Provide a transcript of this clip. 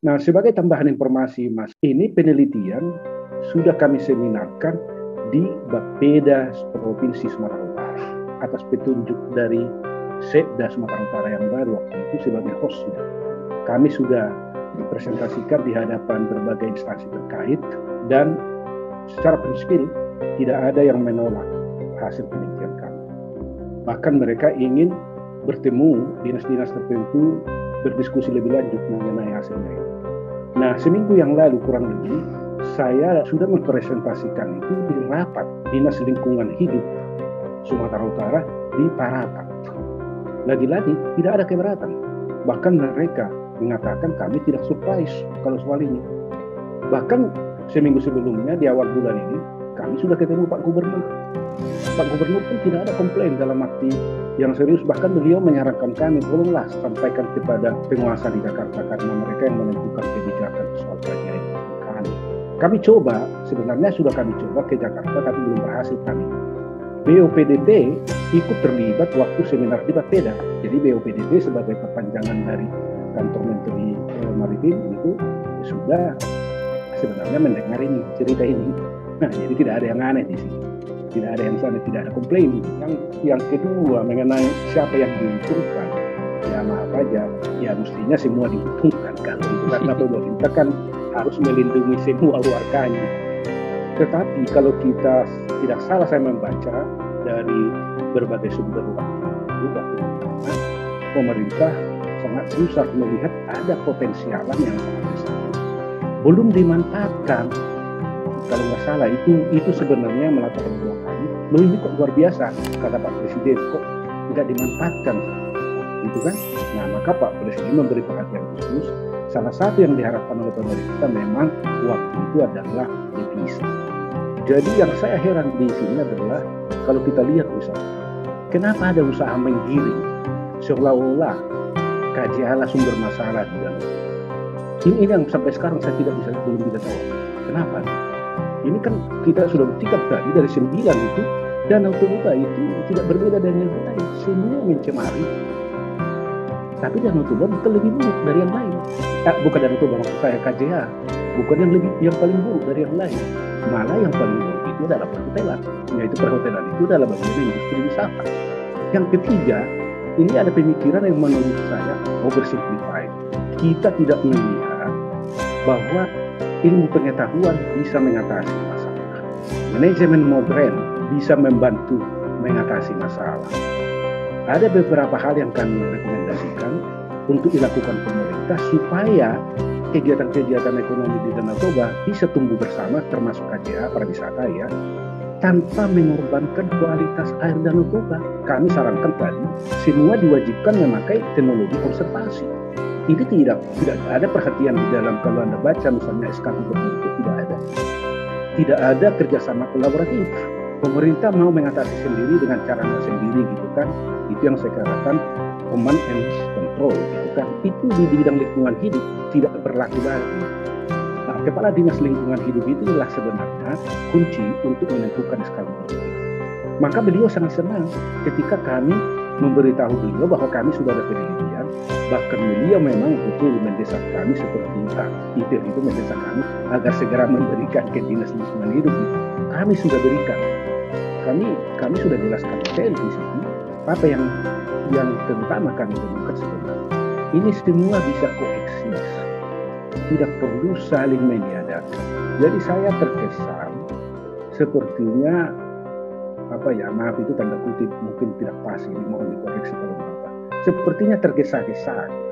Nah, sebagai tambahan informasi, Mas, ini penelitian sudah kami seminarkan di Bapeda Provinsi Sumatera Utara atas petunjuk dari Setda Sumatera Utara yang baru waktu itu sebagai hostnya. Kami sudah dipresentasikan di hadapan berbagai instansi terkait dan secara prinsipil tidak ada yang menolak hasil penelitian kami. Bahkan mereka ingin bertemu dinas-dinas tertentu berdiskusi lebih lanjut mengenai hasilnya itu. Nah, seminggu yang lalu kurang lebih saya sudah mempresentasikan itu di rapat Dinas Lingkungan Hidup Sumatera Utara di Tarakan. Lagi-lagi tidak ada keberatan. Bahkan mereka mengatakan kami tidak surprise kalau soal ini. Bahkan seminggu sebelumnya di awal bulan ini kami sudah ketemu Pak Gubernur. Pak Gubernur pun tidak ada komplain dalam arti yang serius, bahkan beliau menyarankan kami tolonglah sampaikan kepada penguasa di Jakarta karena mereka yang menentukan kebijakan soal kajian kami. Kami coba, sebenarnya sudah kami coba ke Jakarta tapi belum berhasil kami. BOPDT ikut terlibat waktu seminar di Bapeda. Jadi BOPDT sebagai perpanjangan dari kantor Menteri Maritim itu sudah sebenarnya mendengar ini, cerita ini. Nah, jadi tidak ada yang aneh di sini. Tidak ada yang sana, tidak ada komplain. Yang kedua mengenai siapa yang diuntungkan, ya maaf aja, ya mestinya semua diuntungkan kan, karena pemerintah kan harus melindungi semua warganya. Tetapi kalau kita tidak salah saya membaca dari berbagai sumber waktu pertama, pemerintah sangat susah melihat ada potensialan yang sangat besar belum dimanfaatkan. Kalau nggak salah itu sebenarnya melatar belakang ini kok luar biasa, kata Pak Presiden, kok tidak dimanfaatkan gitu kan. Nah, maka Pak Presiden memberi perhatian khusus. Salah satu yang diharapkan oleh pemerintah memang waktu itu adalah devisa. Jadi yang saya heran di sini adalah kalau kita lihat usaha, kenapa ada usaha menggiring seolah-olah KJH sumber masalah di dalam. Ini yang sampai sekarang saya belum bisa tahu kenapa. Ini kan kita sudah buktikan tadi dari 9 itu Danau Toba itu tidak berbeda dari yang lain, semua mencemari. Tapi Danau Toba bukan lebih buruk dari yang lain. Bukan Danau Toba, maksud saya KJH, bukan yang paling buruk dari yang lain. Malah yang paling buruk itu adalah perhotelan, yaitu perhotelan itu adalah bagian industri wisata. Yang ketiga, ini ada pemikiran yang menurut saya oversimplified. Kita tidak melihat bahwa ilmu pengetahuan bisa mengatasi masalah. Manajemen modern bisa membantu mengatasi masalah. Ada beberapa hal yang kami rekomendasikan untuk dilakukan pemerintah supaya kegiatan-kegiatan ekonomi di Danau Toba bisa tumbuh bersama, termasuk KJH pariwisata ya, tanpa mengorbankan kualitas air Danau Toba. Kami sarankan tadi semua diwajibkan memakai teknologi konservasi. Ini tidak ada perhatian di dalam, kalau Anda baca misalnya SK Gubernur itu tidak ada. Tidak ada kerjasama kolaboratif. Pemerintah mau mengatasi sendiri dengan caranya sendiri gitu kan. Itu yang saya katakan command and control gitu kan. Itu di bidang lingkungan hidup tidak berlaku lagi. Nah, Kepala Dinas Lingkungan Hidup itulah sebenarnya kunci untuk menentukan skala prioritas. Maka beliau sangat senang ketika kami memberitahu beliau bahwa kami sudah ada penelitian. Bahkan beliau memang betul mendesak kami seperti ITIR itu mendesak kami agar segera memberikan ke Dinas Lingkungan Hidup. Kami sudah berikan. Kami sudah jelaskan detail di sini apa yang terutama kami temukan sebenarnya. Ini semua bisa koeksis, tidak perlu saling menyadari. Jadi saya terkesan sepertinya maaf itu tanda kutip mungkin tidak pas, ini mohon dikoreksi kalau berapa. Sepertinya tergesa-gesa